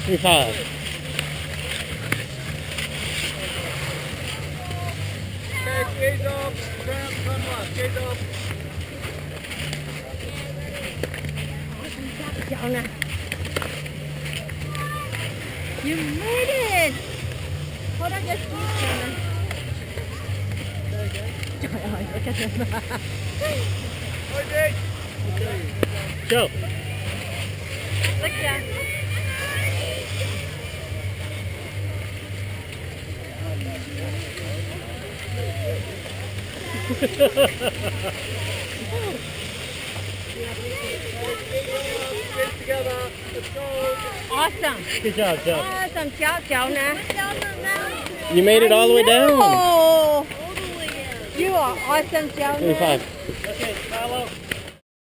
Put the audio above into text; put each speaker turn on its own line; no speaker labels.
25.
Okay, gaze up. Turn left. Gaze up.
Jonah. You made it! Hold on your feet, Jonah. Trời ơi, look at him.
Go.
Look down. Awesome.
Good job, Joe.
Awesome job, Jonah.
You made it all the way down.
Oh, you are awesome, Jonah.
25.
Okay, follow.